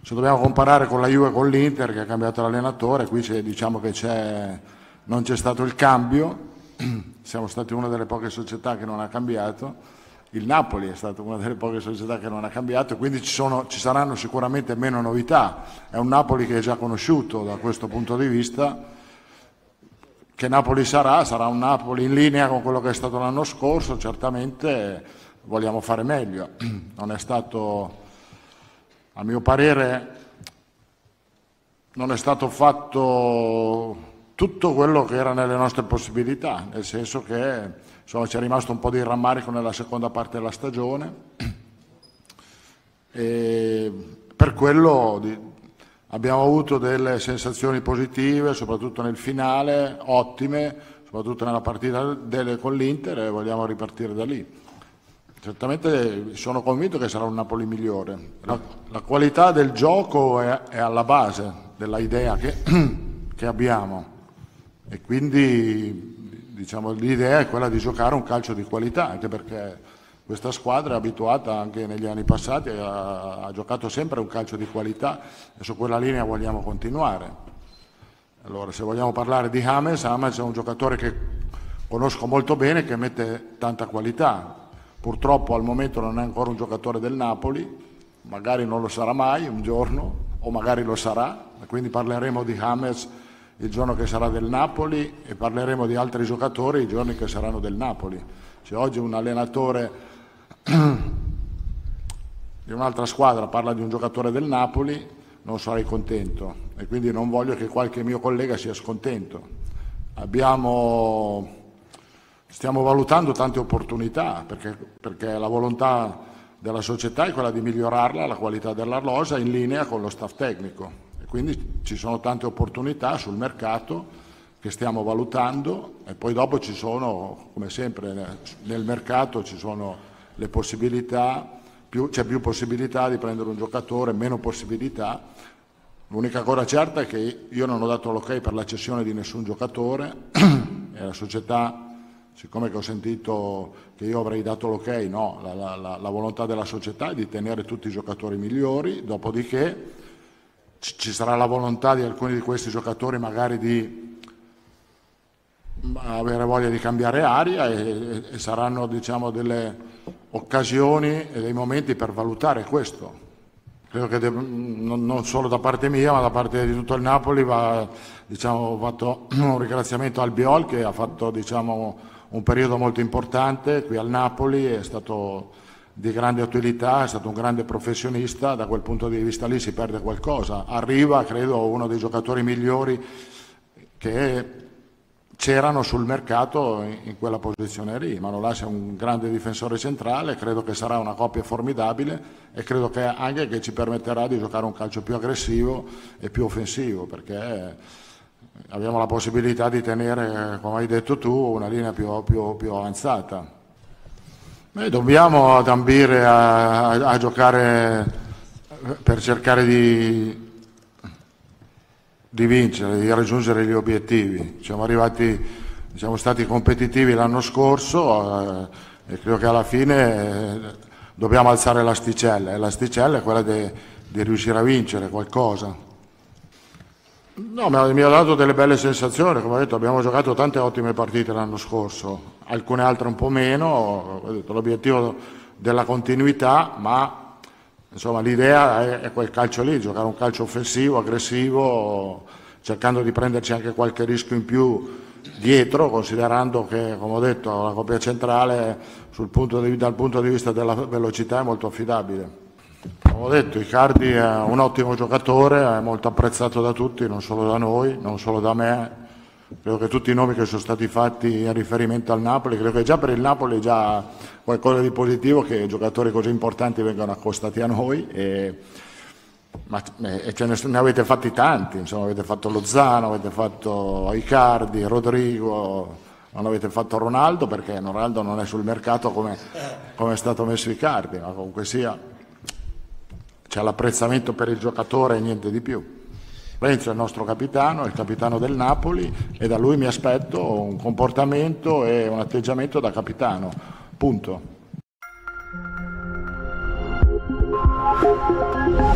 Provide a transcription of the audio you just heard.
se dobbiamo comparare con la Juve e con l'Inter che ha cambiato l'allenatore, qui diciamo che non c'è stato il cambio, siamo stati una delle poche società che non ha cambiato, il Napoli è stata una delle poche società che non ha cambiato, quindi ci saranno sicuramente meno novità, è un Napoli che è già conosciuto da questo punto di vista. Che Napoli sarà un Napoli in linea con quello che è stato l'anno scorso, certamente vogliamo fare meglio, non è stato... A mio parere non è stato fatto tutto quello che era nelle nostre possibilità, nel senso che insomma, ci è rimasto un po' di rammarico nella seconda parte della stagione e per quello abbiamo avuto delle sensazioni positive, soprattutto nel finale, ottime, soprattutto nella partita con l'Inter e vogliamo ripartire da lì. Certamente sono convinto che sarà un Napoli migliore. La qualità del gioco è alla base della idea che abbiamo e quindi diciamo, l'idea è quella di giocare un calcio di qualità, anche perché questa squadra è abituata anche negli anni passati, ha giocato sempre un calcio di qualità e su quella linea vogliamo continuare. Allora, se vogliamo parlare di James è un giocatore che conosco molto bene, che mette tanta qualità. Purtroppo al momento non è ancora un giocatore del Napoli, magari non lo sarà mai un giorno, o magari lo sarà, quindi parleremo di James il giorno che sarà del Napoli e parleremo di altri giocatori i giorni che saranno del Napoli. Se oggi un allenatore di un'altra squadra parla di un giocatore del Napoli, non sarei contento e quindi non voglio che qualche mio collega sia scontento. Stiamo valutando tante opportunità perché la volontà della società è quella di migliorarla, la qualità della rosa in linea con lo staff tecnico e quindi ci sono tante opportunità sul mercato che stiamo valutando e poi dopo ci sono, come sempre nel mercato ci sono le possibilità, c'è più possibilità di prendere un giocatore, meno possibilità. L'unica cosa certa è che io non ho dato l'ok per la cessione di nessun giocatore e la società, siccome che ho sentito che io avrei dato l'ok, no, la volontà della società è di tenere tutti i giocatori migliori, dopodiché ci sarà la volontà di alcuni di questi giocatori magari di avere voglia di cambiare aria e saranno diciamo delle occasioni e dei momenti per valutare questo. Credo che non solo da parte mia ma da parte di tutto il Napoli va fatto un ringraziamento al Biol che ha fatto un periodo molto importante qui al Napoli, è stato di grande utilità, è stato un grande professionista, da quel punto di vista lì si perde qualcosa. Arriva, credo, uno dei giocatori migliori che c'erano sul mercato in quella posizione lì. Manolas è un grande difensore centrale, credo che sarà una coppia formidabile e credo che anche che ci permetterà di giocare un calcio più aggressivo e più offensivo, perché abbiamo la possibilità di tenere, come hai detto tu, una linea più avanzata. Noi dobbiamo ambire a giocare per cercare di vincere, di raggiungere gli obiettivi. Siamo stati competitivi l'anno scorso e credo che alla fine dobbiamo alzare l'asticella e l'asticella è quella di riuscire a vincere qualcosa. No, mi ha dato delle belle sensazioni, come ho detto abbiamo giocato tante ottime partite l'anno scorso, alcune altre un po' meno, ho detto, l'obiettivo della continuità, ma insomma l'idea è quel calcio lì, giocare un calcio offensivo, aggressivo, cercando di prenderci anche qualche rischio in più dietro, considerando che, come ho detto, la coppia centrale dal punto di vista della velocità è molto affidabile. Come ho detto, Icardi è un ottimo giocatore, è molto apprezzato da tutti, non solo da noi, non solo da me. Credo che tutti i nomi che sono stati fatti in riferimento al Napoli, credo che già per il Napoli è già qualcosa di positivo che giocatori così importanti vengano accostati a noi e ne avete fatti tanti, insomma, avete fatto Lozano, avete fatto Icardi, Rodrigo, non avete fatto Ronaldo perché Ronaldo non è sul mercato come è stato messo Icardi, ma comunque sia c'è l'apprezzamento per il giocatore e niente di più. Renzo è il nostro capitano, è il capitano del Napoli e da lui mi aspetto un comportamento e un atteggiamento da capitano, punto.